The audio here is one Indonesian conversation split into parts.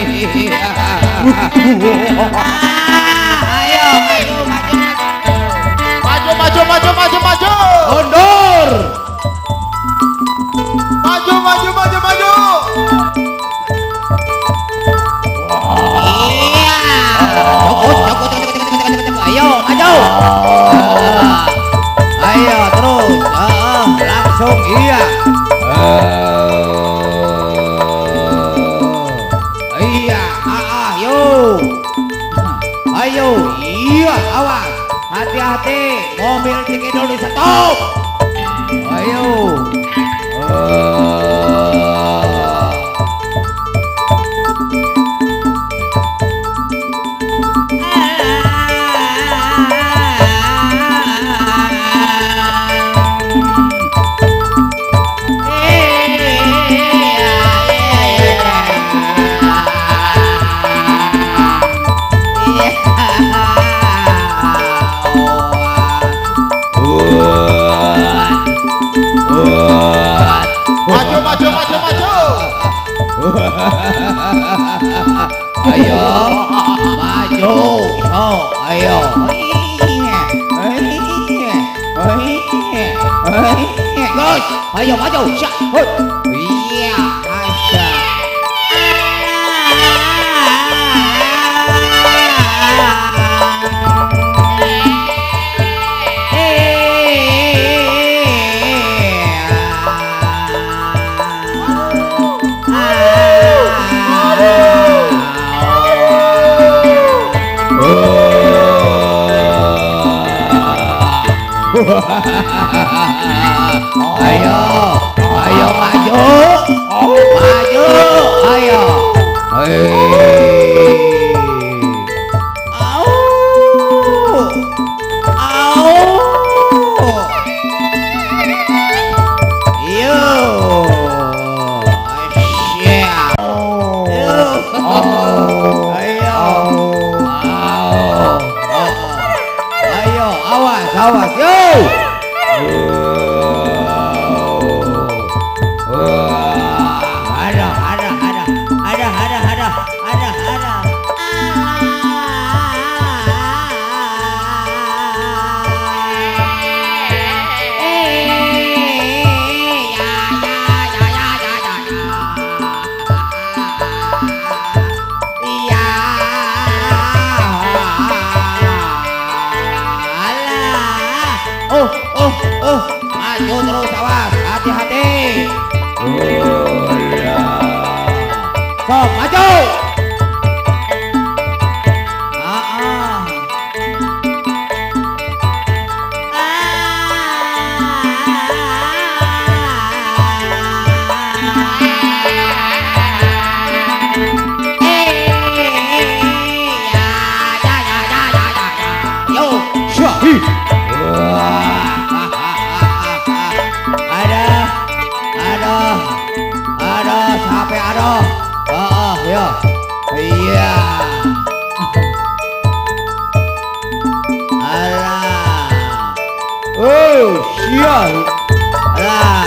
Ayo maju. Mundur. Maju. Iya. Ayo maju. Ayo terus. Langsung iya. Iya, ayo, iya, awas, hati-hati, mobil tinggi dulu stop. Ayo. Ayo, maju, ayo. Gus, ayo maju. Iya, aja. Ayo maju, ayo. Ayo, awas, yo. Maju terus, awas, hati-hati. Sok, maju. Yo, syahid. Aduh, sampai aduh. Ya. Iya. Alah. Sial. Alah.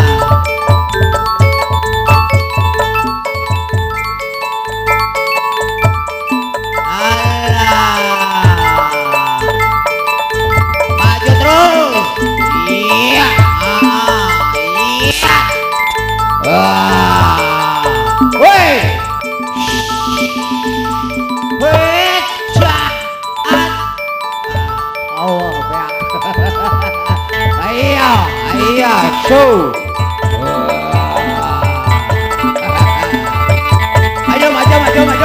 Maju terus. Iya. Woi. Ayo, show. Ayo, maju.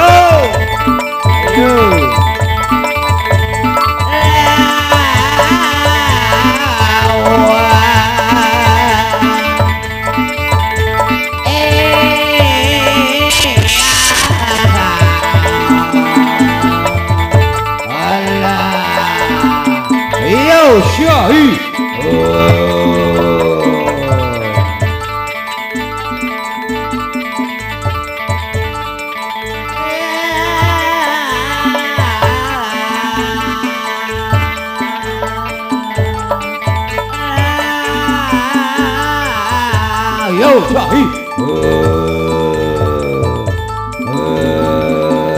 Ayo. Syahid. Yo, Syahid.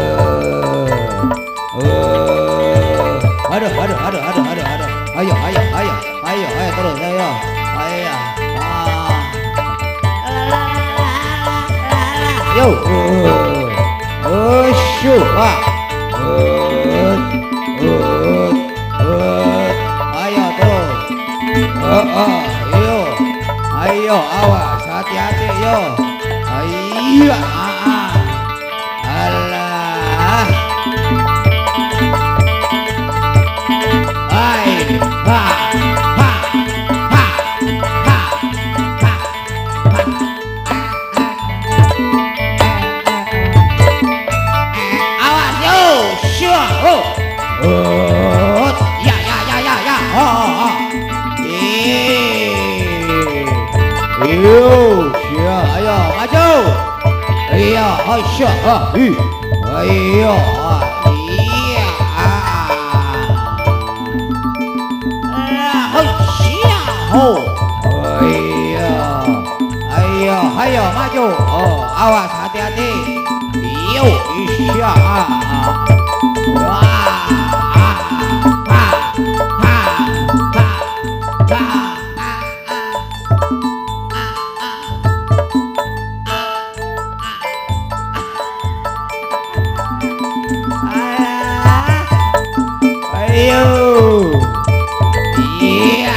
Yo. Syu. Ayo terus. Yo. Ayo awas hati-hati yo. Ayo. Alah. Hai. Ha. Ha. Ha. Ha. Ha. Awas yo. Syu. Ya. Yo, sya, ayo maju. Iya, sya, ayo, iya. Sya, ayo maju. Awas hati-hati. Yo, sya. Ayo, iya,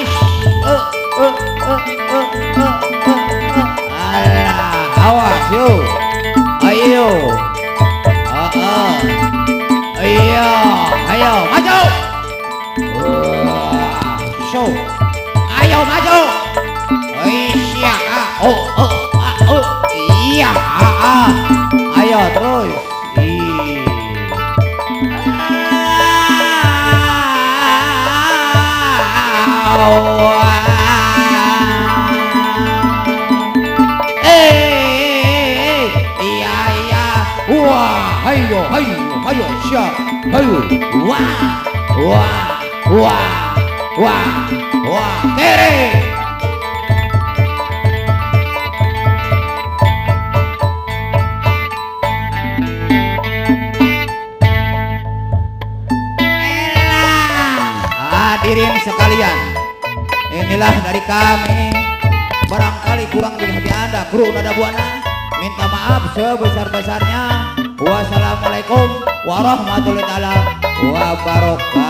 awas yo, ayo, ayo, maju, show, ayo maju, iya, iya, ayo terus. Wah, hayo, sya, hayo, wah, kere. Hadirin sekalian, inilah dari kami. Barangkali kurang di hati Anda, kru nada buana, minta maaf sebesar-besarnya. Wassalamualaikum warahmatullahi wabarakatuh.